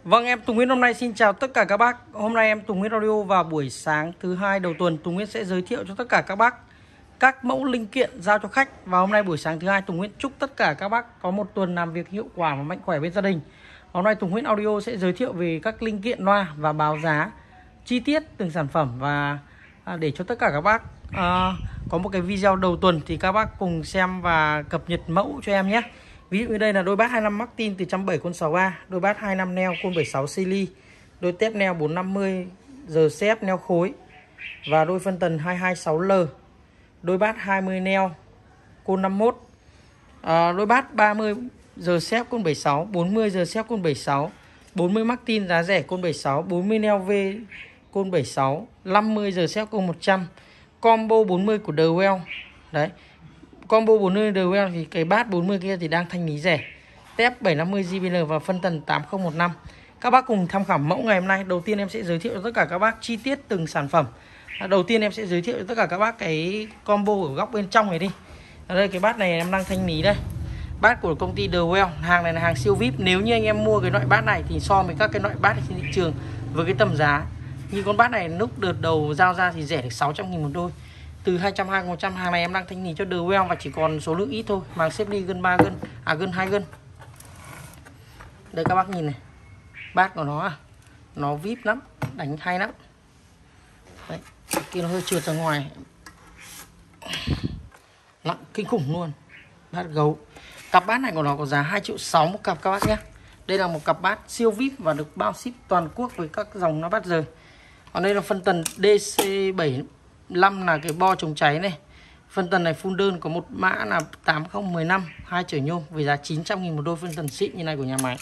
Vâng, em Tùng Nguyễn hôm nay xin chào tất cả các bác. Hôm nay em Tùng Nguyễn Audio vào buổi sáng thứ hai đầu tuần, Tùng Nguyễn sẽ giới thiệu cho tất cả các bác các mẫu linh kiện giao cho khách. Và hôm nay buổi sáng thứ hai, Tùng Nguyễn chúc tất cả các bác có một tuần làm việc hiệu quả và mạnh khỏe bên gia đình. Hôm nay Tùng Nguyễn Audio sẽ giới thiệu về các linh kiện loa và báo giá chi tiết từng sản phẩm, và để cho tất cả các bác có một cái video đầu tuần thì các bác cùng xem và cập nhật mẫu cho em nhé. Ví dụ như đây là đôi bát 25 Martin từ 170 con 63, đôi bát 25 neo con 76 Sili, đôi tép neo 450 giờ xếp neo khối và đôi phân tần 226L, đôi bát 20 neo con 51, đôi bát 30 giờ xếp con 76, 40 giờ xếp con 76, 40 Martin giá rẻ con 76, 40 neo V con 76, 50 giờ xếp con 100, combo 40 của The Well. Đấy. Combo 40 The Well thì cái bát 40 kia thì đang thanh lý rẻ. Tép 750 JBL và phân tần 8015. Các bác cùng tham khảo mẫu ngày hôm nay. Đầu tiên em sẽ giới thiệu cho tất cả các bác chi tiết từng sản phẩm. Đầu tiên em sẽ giới thiệu cho tất cả các bác cái combo ở góc bên trong này đi. Ở đây cái bát này em đang thanh lý đây. Bát của công ty The Well, hàng này là hàng siêu VIP. Nếu như anh em mua cái loại bát này thì so với các cái loại bát trên thị trường với cái tầm giá, như con bát này lúc đợt đầu giao ra thì rẻ được 600.000 một đôi. Từ 220 100, hàng này em đang thanh lý cho The Well và chỉ còn số lượng ít thôi. Màng xếp đi gần 3 gân, gần 2 gân. Đây các bác nhìn này. Bát của nó nó VIP lắm, đánh hay lắm. Đấy, kia nó hơi trượt ra ngoài. Nặng kinh khủng luôn. Bát gấu. Cặp bát này của nó có giá 2,6 triệu một cặp các bác nhé. Đây là một cặp bát siêu VIP và được bao ship toàn quốc với các dòng nó bát rời. Còn đây là phân tần DC75 là cái bo chống cháy này. Phân tần này full đơn có một mã là 8015 2 trở nhôm với giá 900.000 một đôi phân tần xịn như này của nhà máy.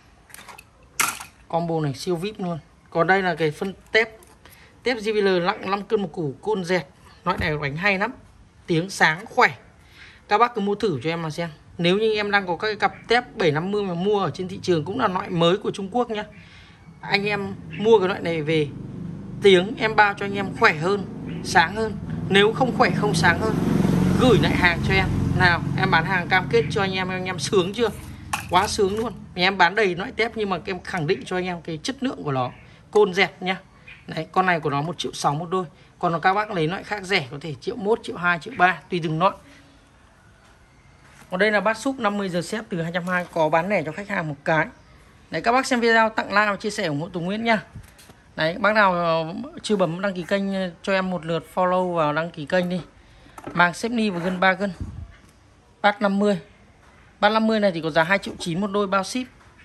Combo này siêu VIP luôn. Còn đây là cái phân tép JBL nặng 5 cân một củ côn dẹt. Loại này đánh hay lắm, tiếng sáng khỏe. Các bác cứ mua thử cho em mà xem. Nếu như em đang có các cái cặp tép 750 mà mua ở trên thị trường cũng là loại mới của Trung Quốc nhá, anh em mua cái loại này về, tiếng em bao cho anh em khỏe hơn, sáng hơn. Nếu không khỏe không sáng hơn, gửi lại hàng cho em. Nào, em bán hàng cam kết cho anh em sướng chưa? Quá sướng luôn. Em bán đầy loại tép nhưng mà em khẳng định cho anh em cái chất lượng của nó. Côn dẹt nhá. Đấy, con này của nó 1,6 triệu một đôi. Còn các bác lấy loại khác rẻ có thể 1,1 triệu, 1,2 triệu, 1,3 tùy từng loại. Còn đây là bát xúc 50 giờ xếp từ 220, có bán lẻ cho khách hàng một cái. Đấy, các bác xem video tặng like và chia sẻ ủng hộ Tùng Nguyễn nhá. Đấy, bác nào chưa bấm đăng ký kênh cho em một lượt follow vào đăng ký kênh đi. Màng xếp ni và gần 3 cân. Bát 50. Bát 50 này thì có giá 2,9 triệu một đôi bao ship.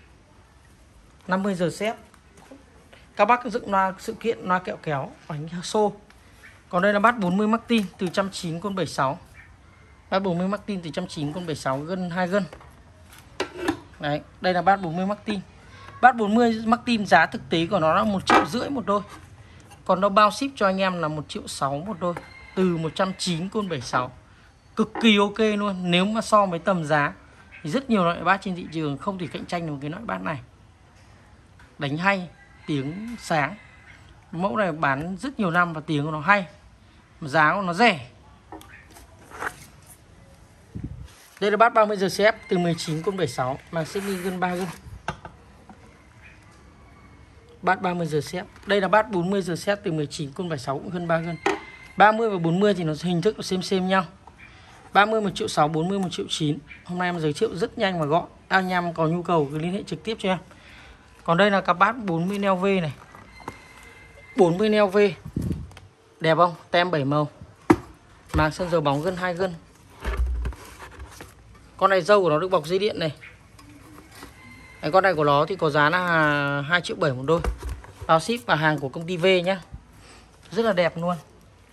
50 giờ xếp. Các bác dựng loa sự kiện, loa kẹo kéo, bánh xô. Còn đây là bát 40 Martin từ 190 con 76. Bát 40 Martin từ 190 con 76 gân 2 gân. Đấy, đây là bát 40 Martin. Bát 40 Martin giá thực tế của nó là 1,5 triệu một đôi. Còn nó bao ship cho anh em là 1,6 triệu một đôi. Từ 190 con 76. Cực kỳ ok luôn. Nếu mà so với tầm giá thì rất nhiều loại bát trên thị trường không thể cạnh tranh được cái loại bát này. Đánh hay, tiếng sáng. Mẫu này bán rất nhiều năm và tiếng của nó hay, giá của nó rẻ. Đây là bát 30 giờ CF từ 19 con 76, màng xếp đi gần 3 gân. Bát 30 giờ xếp. Đây là bát 40 giờ xếp từ 19 con 76 cũng gần 3 gân. 30 và 40 thì nó hình thức nó xem nhau. 30 1,6 triệu, 40 1,9 triệu. Hôm nay em giới thiệu rất nhanh và gọn. Anh em có nhu cầu cứ liên hệ trực tiếp cho em. Còn đây là cặp bát 40 neo V này. 40 neo V. Đẹp không? Tem 7 màu. Màng sân dầu bóng gân 2 gân. Con này dâu của nó được bọc dây điện này. Cái con này của nó thì có giá là 2,7 triệu một đôi. Bao ship và hàng của công ty V nhá. Rất là đẹp luôn.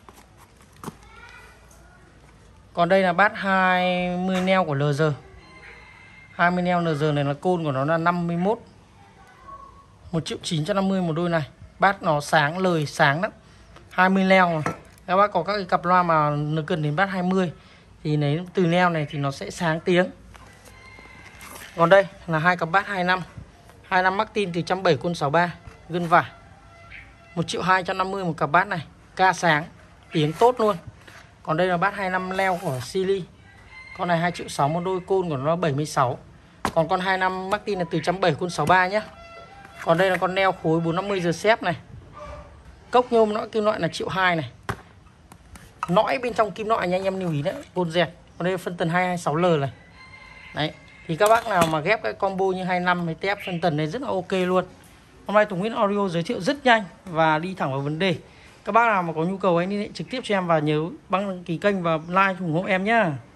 Còn đây là bát 20 neo của LG. 20 neo LG này là côn của nó là 51. 1,950 triệu một đôi này. Bát nó sáng, lời sáng lắm. 20 neo. Các bác có các cái cặp loa mà nó cần đến bát 20 thì lấy từ neo này thì nó sẽ sáng tiếng. Còn đây là hai cặp bát 25 Martin từ 170 con 63 gân vải. 1,250 triệu một cặp bát này, ca sáng, tiếng tốt luôn. Còn đây là bát 25 leo của Sili. Con này 2,6 triệu một đôi, côn của nó 76. Còn con 25 Martin là từ 170 con 63 nhá. Còn đây là con neo khối 450 giờ xếp này. Cốc nhôm nõi kim loại là 1,2 triệu này. Nõi bên trong kim loại nha anh em lưu ý đấy, côn dẹt. Còn đây là phân tần 226L này. Đấy, thì các bác nào mà ghép cái combo như 25 với tép phân tần này rất là ok luôn. Hôm nay Tùng Nguyễn Audio giới thiệu rất nhanh và đi thẳng vào vấn đề. Các bác nào mà có nhu cầu hãy liên hệ trực tiếp cho em và nhớ đăng ký kênh và like ủng hộ em nhá.